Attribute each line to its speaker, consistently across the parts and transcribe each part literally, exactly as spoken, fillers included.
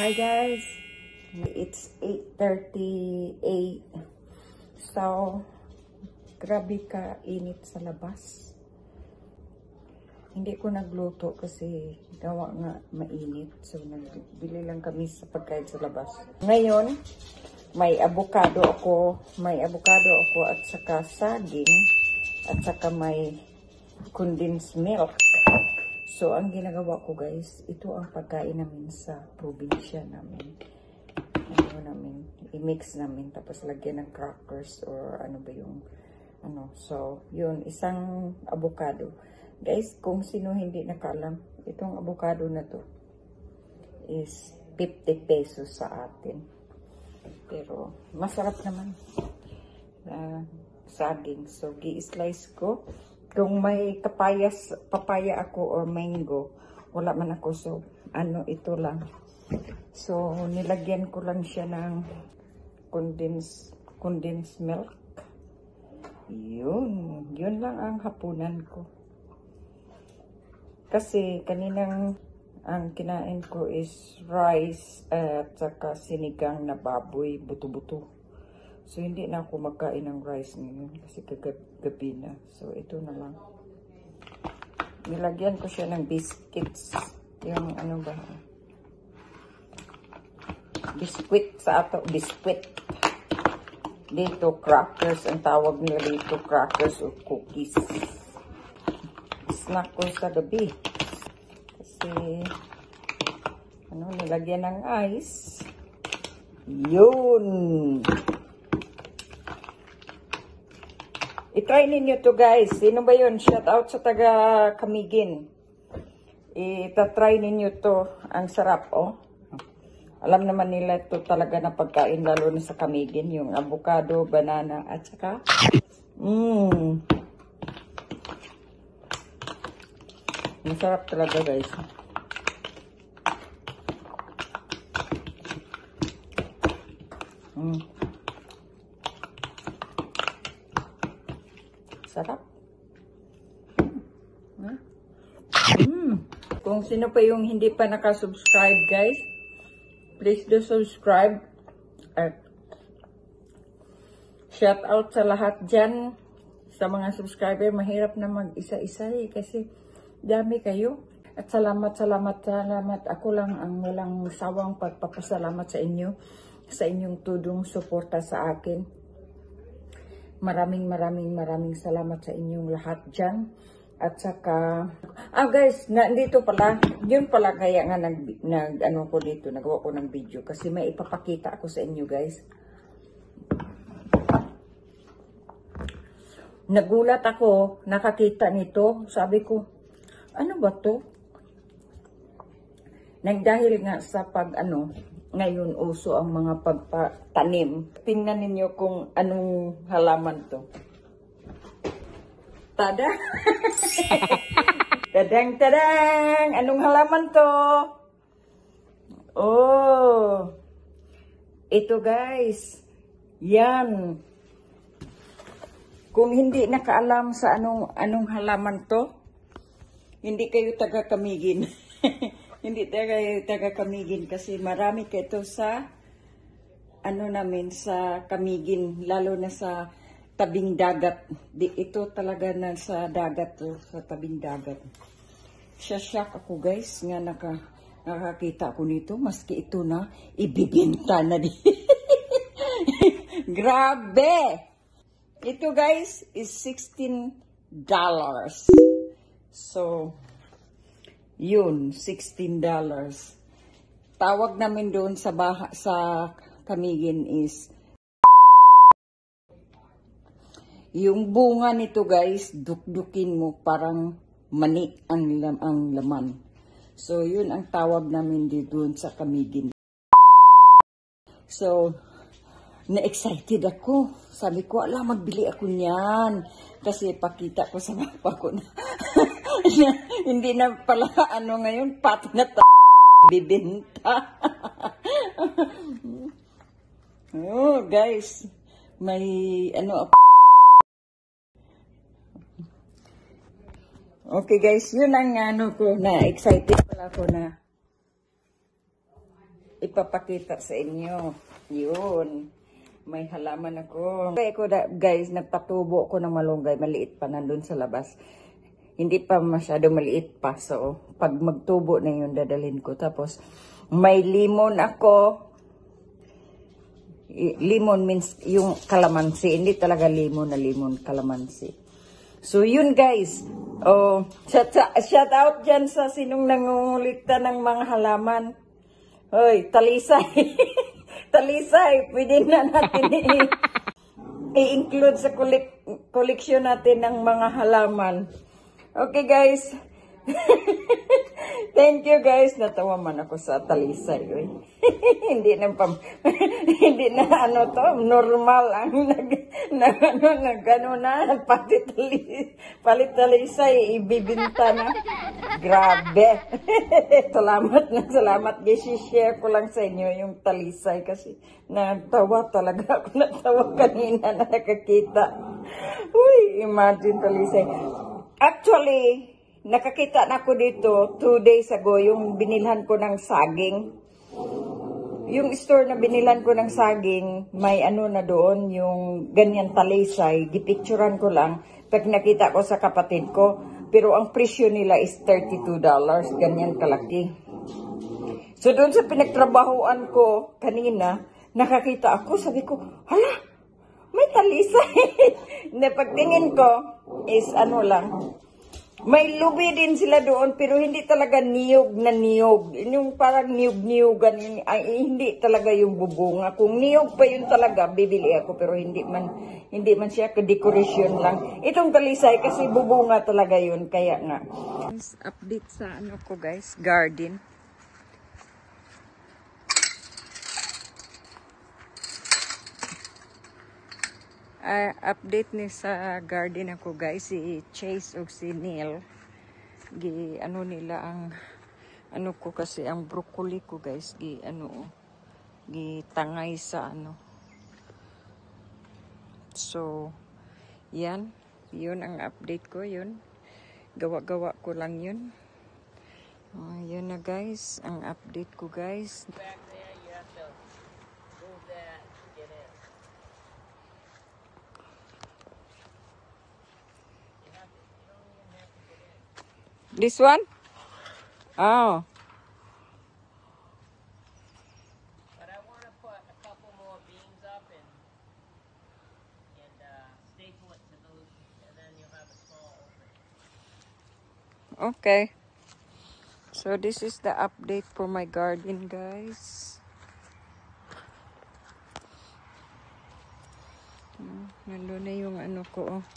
Speaker 1: Hi guys, it's eight thirty-eight. So, grabe ka init sa labas. Hindi ko nagluto kasi gawa nga mainit. So, nagbili lang kami sa pagkain sa labas. Ngayon, may avocado ako. May avocado ako at saka saging. At saka may condensed milk. So, ang ginagawa ko guys, ito ang pagkain namin sa probinsya namin. Ano namin, i-mix namin. Tapos lagyan ng crackers or ano ba yung, ano. So, yun, isang avocado. Guys, kung sino hindi nakaalam, itong avocado na to is fifty pesos sa atin. Pero, masarap naman. Uh, saging. So, gi-slice ko. Kung may papayas, papaya ako or mango, wala man ako. So, ano, ito lang. So, nilagyan ko lang siya ng condensed, condensed milk. Yun. Yun lang ang hapunan ko. Kasi, kaninang ang kinain ko is rice at saka sinigang na baboy, buto-buto. So, hindi na ako magkain ng rice ngayon kasi kagabi na. So, ito na lang. Nilagyan ko siya ng biscuits. Yung ano ba? Biscuit sa ato. Biscuit. Dito, crackers. Ang tawag nila dito, crackers or cookies. Snack ko sa gabi. Kasi, ano, nilagyan ng ice. Yun! I-try ninyo to guys. Sino ba yun? Shout out sa taga Camiguin. I-try ninyo to. Ang sarap, oh. Alam naman nila ito talaga na pagkain, lalo na sa Camiguin. Yung avocado, banana, at saka, mmm. Masarap talaga guys. Mmm. Sarap. Mm. Mm. Kung sino pa yung hindi pa nakasubscribe guys, please do subscribe. At shout out sa lahat dyan, sa mga subscriber. Mahirap na mag-isa-isa eh, kasi dami kayo. At salamat, salamat, salamat. Ako lang ang walang sawang pagpapasalamat sa inyo, sa inyong tudong suporta sa akin. Maraming maraming maraming salamat sa inyong lahat dyan. At saka, ah guys, na, dito pala, yun pala kaya nga nag, nag ano ko dito, nagawa ko ng video. Kasi may ipapakita ako sa inyo guys. Nagulat ako, nakakita nito. Sabi ko, ano ba to? Nagdahil nga sa pag ano, ngayon uso ang mga pagpatanim. Tingnan ninyo kung anong halaman to. Tada! Tadang tadang! Anong halaman to? Oh! Ito guys. Yan. Kung hindi nakaalam sa anong anong halaman to, hindi kayo taga Camiguin. Hindi taga, taga Camiguin kasi marami kayo sa ano namin sa Camiguin, lalo na sa tabing dagat. Di, ito talaga na sa dagat to, sa tabing dagat. Siya-shock ako guys nga naka, nakakita ako nito, maski ito na ibibenta na di. Grabe! Ito guys is sixteen dollars. So, yun, sixteen dollars. Tawag namin doon sa baha, sa Camiguin is yung bunga nito guys, dukdukin mo parang mani ang, lam, ang laman. So, yun ang tawag namin doon sa Camiguin. So, na-excited ako. Sabi ko, ala, magbili ako niyan. Kasi pakita ko sa papa ko na hindi na pala ano ngayon, pati na ta bibenta. Oh, guys, may ano. Okay, guys, yun ang ano ko na excited pala ako na ipapakita sa inyo. Yun. May halaman ako. Kaya ko da, guys, nagpatubo ko ng malunggay. Maliit pa nandun sa labas. Hindi pa masyado maliit pa. So, pag magtubo na yun, dadalhin ko. Tapos, may limon ako. Limon means yung kalamansi. Hindi talaga limon na limon, kalamansi. So, yun guys. Oh, shout, shout out dyan sa sinong nangungulikta ng mga halaman. Hoy, talisay. Talisay, pwede na natin i-include sa koleksyon natin ng mga halaman. Okay guys. Thank you guys. Natawa man ako sa talisay. Hindi na pam hindi na ano to, normal ang nag nag ano nag ano na pati talisay, palit talisay ibibinta na. Grabe. Salamat na salamat guys. I-share ko lang sa inyo yung talisay kasi natawa talaga ako. Natawa kanina na nakakita. Uy, imagine talisay. Actually, nakakita na ako dito two days ago yung binilhan ko ng saging. Yung store na binilhan ko ng saging, may ano na doon, yung ganyan talisay. Gipicturan ko lang. Pag nakita ko sa kapatid ko. Pero ang presyo nila is thirty-two dollars. Ganyan kalaki. So doon sa pinagtrabahoan ko kanina, nakakita ako. Sabi ko, hala, may talisay. Na pagtingin ko is ano lang. May lubi din sila doon pero hindi talaga niyog na niyog. Yung parang niyog-niyogan, ay hindi talaga yung bubunga. Kung niyog pa yun talaga, bibili ako pero hindi man hindi man siya ka-decoration lang. Itong talisay kasi bubunga talaga yun, kaya nga. Update sa ano ko guys, garden. Uh, update ni sa garden ako guys, si Chase o si Neil. Gi ano nila ang ano ko kasi ang broccoli ko guys, gi ano gi tangay sa ano. So yan, yun ang update ko, yun. Gawa-gawa ko lang yun. Uh, yun na guys, ang update ko guys. This one? Oh.
Speaker 2: But I want to put a couple more beams up and and uh, staple it to those, and then you'll have a small opening.
Speaker 1: Okay. So this is the update for my garden, guys. Hmm, nandun na yung ano ko. Oh.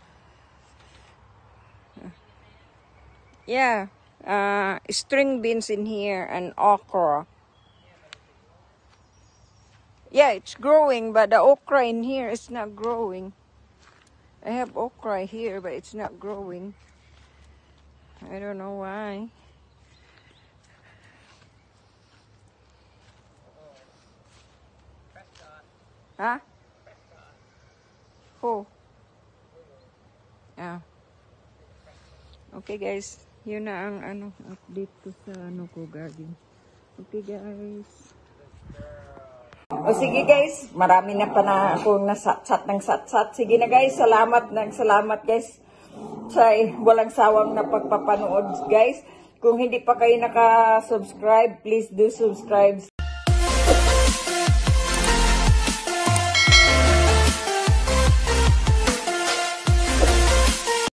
Speaker 1: Yeah, uh, string beans in here and okra. Yeah, it's growing, but the okra in here is not growing. I have okra here, but it's not growing. I don't know why. Huh? Who? Yeah. Okay guys. Yun na ang ano, update ko sa ano ko garden. Okay guys. O sige guys, marami na pa na akong nasat-sat ng sat-sat. Sige na guys, salamat ng salamat guys sa walang sawang na pagpapanood guys. Kung hindi pa kayo naka-subscribe, please do subscribe.